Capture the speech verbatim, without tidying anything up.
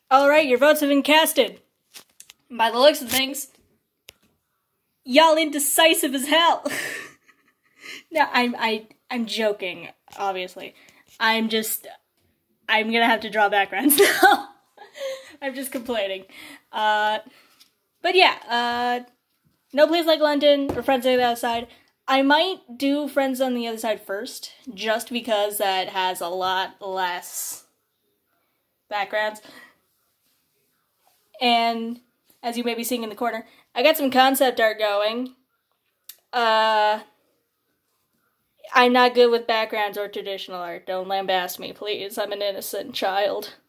Alright, your votes have been casted. By the looks of things, y'all indecisive as hell. No, I'm, I, I'm joking, obviously. I'm just, I'm gonna have to draw backgrounds now. I'm just complaining. Uh, but yeah, uh, No Place Like London, or Friends on the Other Side. I might do Friends on the Other Side first, just because that has a lot less backgrounds. And, as you may be seeing in the corner, I got some concept art going. Uh, I'm not good with backgrounds or traditional art. Don't lambaste me, please. I'm an innocent child.